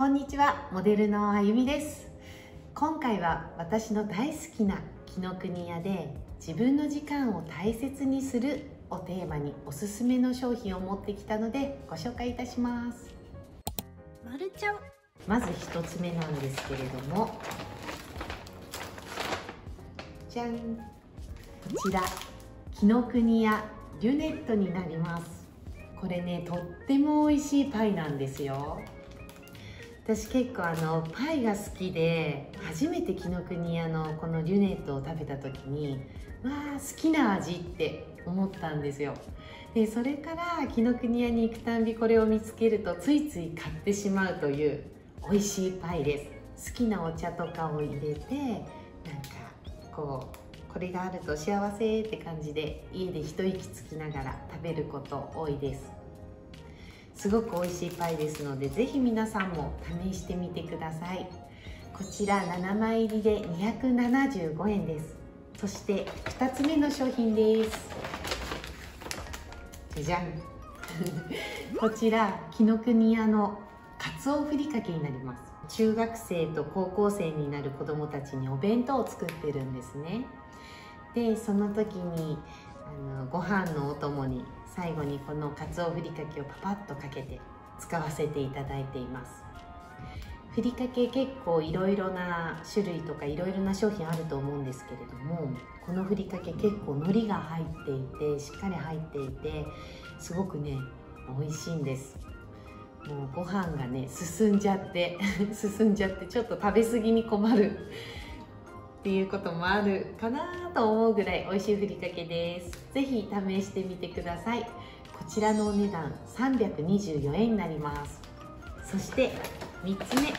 こんにちは、モデルのあゆみです。今回は私の大好きな紀ノ国屋で自分の時間を大切にするをテーマにおすすめの商品を持ってきたのでご紹介いたします。 まるちゃん、 まず1つ目なんですけれども、じゃん、こちら紀ノ国屋リュネットになります。これね、とっても美味しいパイなんですよ。私結構パイが好きで、初めて紀ノ国屋のこのリュネットを食べた時にわあ好きな味って思ったんですよ。でそれから紀ノ国屋に行くたんびこれを見つけるとついつい買ってしまうという美味しいパイです。好きなお茶とかを入れて、なんかこれがあると幸せって感じで家で一息つきながら食べること多いです。すごく美味しいパイですので、ぜひ皆さんも試してみてください。こちら7枚入りで275円です。そして2つ目の商品です。じゃじゃんこちら紀ノ国屋のかつおふりかけになります。中学生と高校生になる子どもたちにお弁当を作ってるんですね。でその時にご飯のお供に最後にこのかつおふりかけをパパッとかけて使わせていただいています。ふりかけ結構いろいろな種類とかいろいろな商品あると思うんですけれども、このふりかけ結構海苔が入っていてしっかり入っていてすごくね美味しいんです。もうご飯がね進んじゃってちょっと食べ過ぎに困るっていうこともあるかなと思うぐらい美味しいふりかけです。ぜひ試してみてください。こちらのお値段324円になります。そして3つ目、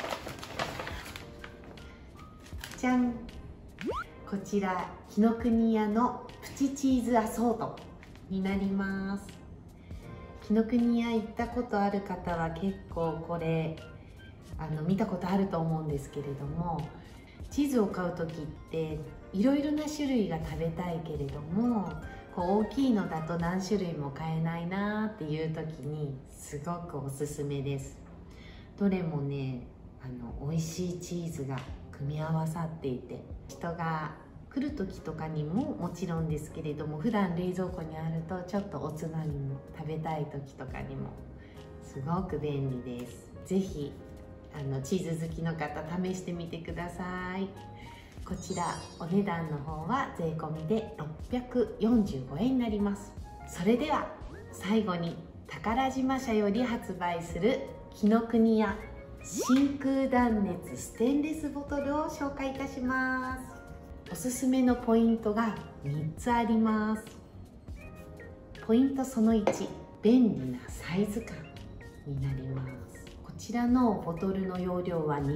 じゃん、こちら紀ノ国屋のプチチーズアソートになります。紀ノ国屋行ったことある方は結構これ見たことあると思うんですけれども、チーズを買う時っていろいろな種類が食べたいけれども大きいのだと何種類も買えないなっていう時にすごくおすすめです。どれもね美味しいチーズが組み合わさっていて、人が来る時とかにももちろんですけれども、普段冷蔵庫にあるとちょっとおつまみも食べたい時とかにもすごく便利です。ぜひチーズ好きの方試してみてください。こちらお値段の方は税込みで645円になります。それでは最後に宝島社より発売する紀ノ国屋真空断熱ステンレスボトルを紹介いたします。おすすめのポイントが3つあります。ポイントその1、便利なサイズ感になります。こちらのボトルの容量は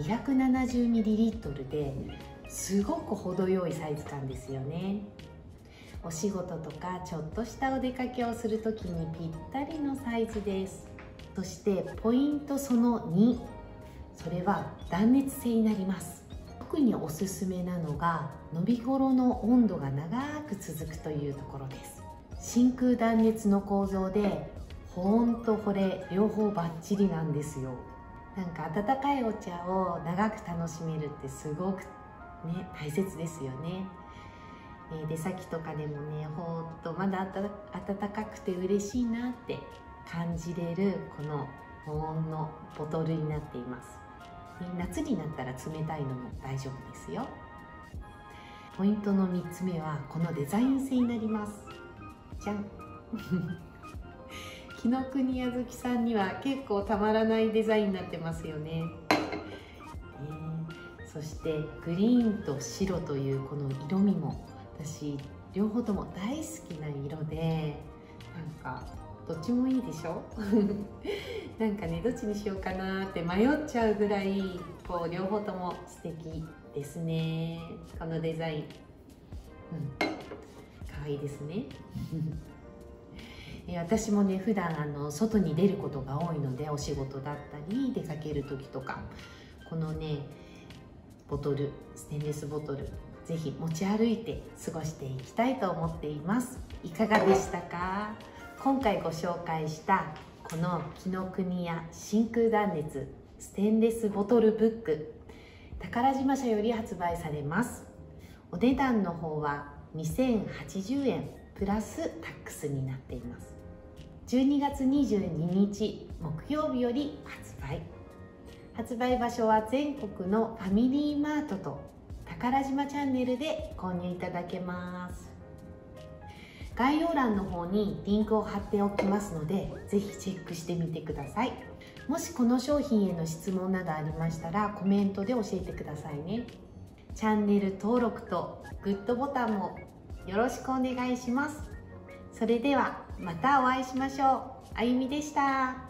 270ml ですごく程よいサイズ感ですよね。お仕事とかちょっとしたお出かけをするときにぴったりのサイズです。そしてポイントその2、それは断熱性になります。特におすすめなのが飲み頃の温度が長く続くというところです。真空断熱の構造で保温と保冷両方バッチリなんですよ。なんか温かいお茶を長く楽しめるってすごくね大切ですよね。出先とかでもねほんとまだ暖かくて嬉しいなって感じれるこの保温のボトルになっています。夏になったら冷たいのも大丈夫ですよ。ポイントの3つ目はこのデザイン性になります。じゃん紀ノ国屋好きさんには結構たまらないデザインになってますよね。そしてグリーンと白というこの色味も私両方とも大好きな色で、なんかどっちもいいでしょなんかねどっちにしようかなって迷っちゃうぐらい両方とも素敵ですね。このデザイン、可愛いですね私もね普段外に出ることが多いので、お仕事だったり出かける時とかこのねボトル、ステンレスボトルぜひ持ち歩いて過ごしていきたいと思っています。いかがでしたか？今回ご紹介したこの紀ノ国屋真空断熱ステンレスボトルブック、宝島社より発売されます。お値段の方は2080円プラスタックスになっています。12月22日木曜日より発売場所は全国のファミリーマートと宝島チャンネルで購入いただけます。概要欄の方にリンクを貼っておきますので、ぜひチェックしてみてください。もしこの商品への質問などありましたらコメントで教えてくださいね。チャンネル登録とグッドボタンもよろしくお願いします。それではまたお会いしましょう。あゆみでした。